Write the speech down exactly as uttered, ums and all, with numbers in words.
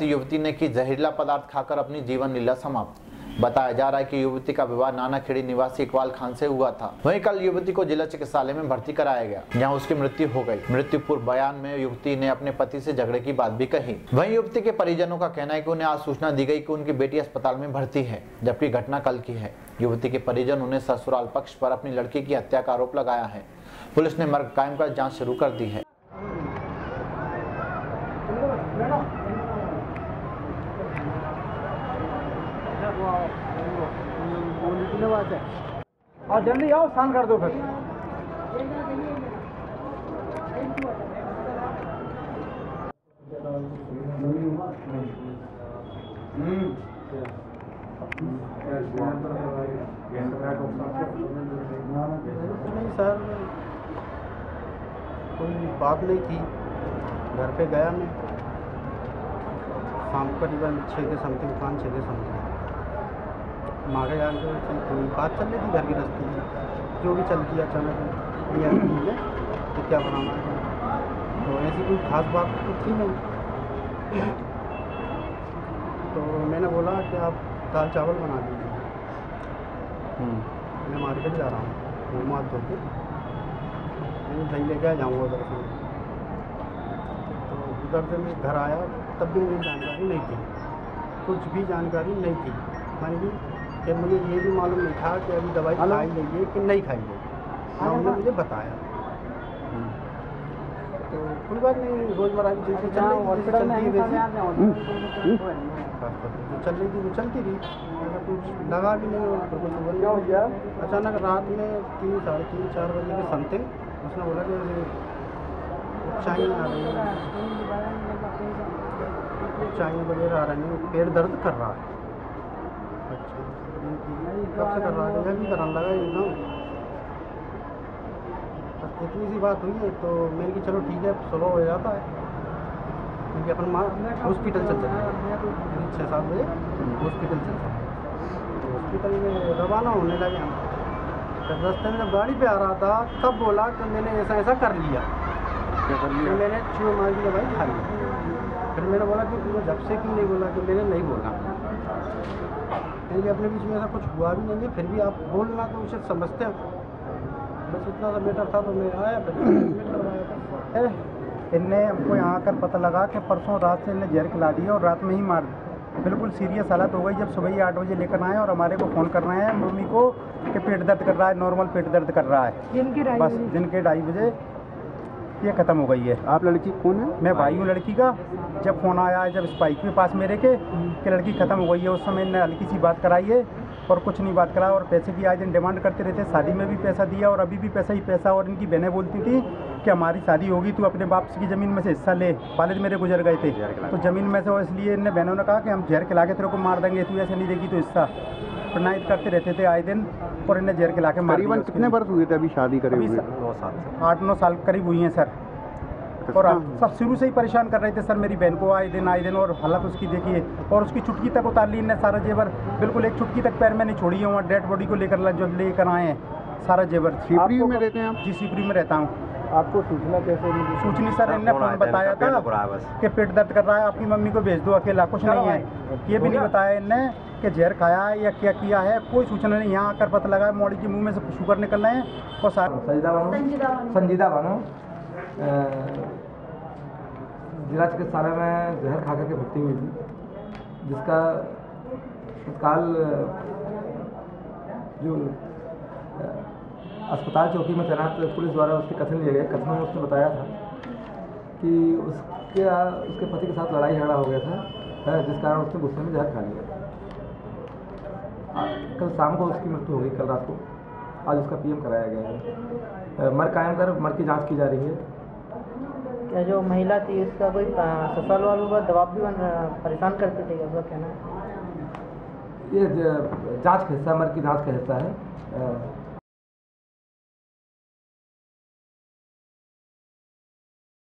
युवती ने की जहरीला पदार्थ खाकर अपनी जीवन लीला समाप्त। बताया जा रहा है कि युवती का विवाह नानाखेड़ी निवासी इकबाल खान से हुआ था। वहीं कल युवती को जिला चिकित्सालय में भर्ती कराया गया, जहां उसकी मृत्यु हो गई। मृत्यु पूर्व बयान में युवती ने अपने पति से झगड़े की बात भी कही। वहीं युवती के परिजनों का कहना है कि उन्हें आज सूचना दी गई कि उनकी बेटी अस्पताल में भर्ती है, जबकि घटना कल की है। युवती के परिजन उन्हें ससुराल पक्ष पर अपनी लड़की की हत्या का आरोप लगाया है। पुलिस ने मर्ग कायम कर जाँच शुरू कर दी है। और जल्दी आओ, शांत कर दो फिर। नहीं सर, कोई बात नहीं थी। घर पे गया मैं शाम को करीबन छः के समथिंग पाँच छः के समथिंग मारे यार कोई बात चल रही थी घर की रस्ते में, जो भी चलती है अचानक ये तो क्या बनाना है, तो ऐसी कोई खास बात तो थी नहीं। तो मैंने बोला कि आप दाल चावल बना दीजिए, मैं मार्केट जा रहा हूँ, मुँह हाथ धो के मैं दही लेके आ जाऊँगा उधर से। तो उधर से मैं घर आया, तब भी मुझे जानकारी नहीं थी, कुछ भी जानकारी नहीं थी। मानी कि कि मुझे ये भी मालूम नहीं था कि अभी दवाई खाई जाइए कि नहीं खाई जाइए, ना उन्होंने मुझे बताया। तो कोई बात नहीं, रोज़मर्रा की चीज़ें चल रही थी, चलती रही जो चल रही थी वो चलती रही, ऐसा कुछ लगा भी नहीं और कुछ बोल गया। अचानक रात में तीन साढ़े तीन चार बजे के समथिंग उसने बोला कि चाय आ रही है, चाय वगैरह आ रही है, पेट दर्द कर रहा है। अच्छा, कब से कर रहा है? यह भी कराने लगा एकदम। बस इतनी सी बात हुई है, तो मैंने कि चलो ठीक है, सुबह हो जाता है, क्योंकि अपन माँ हॉस्पिटल चल चले छः सात बजे हॉस्पिटल चल चले। तो हॉस्पिटल में रवाना होने लगे हम। जब रास्ते में जब गाड़ी पे आ रहा था, तब बोला कि मैंने ऐसा ऐसा कर लिया, क्या कर लिया? मैंने चीव मार की दवाई खा ली। फिर मैंने बोला कि तुमने जब से क्यों नहीं बोला? कि मैंने नहीं बोला, क्योंकि अपने बीच में ऐसा कुछ हुआ भी नहीं है, फिर भी आप बोलना तो उसे समझते हैं। बस इतना सा मैटर था, तो मैं आया फिर एडमिट करवाया था। इनने हमको यहाँ आकर पता लगा कि परसों रात से इन्हें जहर खिला दिया और रात में ही मार दिया। बिल्कुल सीरियस हालत हो गई। जब सुबह ही आठ बजे लेकर आए और हमारे को फ़ोन कर रहे हैं मम्मी को कि पेट दर्द कर रहा है, नॉर्मल पेट दर्द कर रहा है। बस दिन के ढाई बजे ये ख़त्म हो गई है। आप लड़की कौन है? मैं भाई हूँ लड़की का। जब फ़ोन आया है, जब स्पाइक के पास मेरे के कि लड़की ख़त्म हो गई है, उस समय इन्हें हल्की सी बात कराई है और कुछ नहीं बात करा। और पैसे की आए दिन डिमांड करते रहते, शादी में भी पैसा दिया और अभी भी पैसा ही पैसा। और इनकी बहनें बोलती थी कि हमारी शादी होगी, तू अपने बाप की ज़मीन में से हिस्सा ले। वालिद मेरे गुजर गए थे, तो ज़मीन में से, और इसलिए इन बहनों ने कहा कि हम जहर खिला के तेरे को मार देंगे, तू ऐसे नहीं देगी तो हिस्सा। प्रणायत करते रहते थे आए दिन, और इन्हें जहर खिला के मार दिया। कितने वर्ष हुए थे अभी शादी करे हुए? नौ साल आठ नौ साल करीब हुई हैं सर। और सब शुरू से ही परेशान कर रहे थे सर मेरी बहन को, आए दिन आए दिन। और हालत उसकी देखिए, और उसकी चुटकी तक उतार ली इनने, सारा जेवर बिल्कुल, एक चुटकी तक पैर में नहीं छोड़ी है। वहाँ डेड बॉडी को लेकर जो लेकर आए हैं सारा जेवर। शिवपुरी में रहते हैं आप? जी शिवपुरी में रहता हूँ। आपको सूचना कैसे मिली? सूचनी सर इनने फोन बताया था कि पेट दर्द कर रहा है, आपकी मम्मी को भेज दो अकेला, कुछ नहीं है। ये भी नहीं बताया इनने कि जहर खाया है या क्या किया है, कोई सूचना नहीं। यहाँ आकर पता लगा मौड़ी के मुँह में से शुगर निकल रहे हैं। और सारा संजीदा बानो जिला चिकित्सालय में जहर खा करके भर्ती हुई थी, जिसका तत्काल जो अस्पताल चौकी में तैनात पुलिस द्वारा उसके कथन लिए गए। कथन में उसने बताया था कि उसके उसके पति के साथ लड़ाई झगड़ा हो गया था, जिस कारण उसने गुस्से में जहर खा लिया। कल शाम को उसकी मृत्यु हो गई, कल रात को। आज उसका पीएम कराया गया है। मर कायम कर मर की जांच की जा रही है। क्या जो महिला थी उसका कोई ससुराल वालों का दबाव भी परेशान करते थे, उसका कहना है? ये जांच का हिस्सा, मर की जांच का हिस्सा है।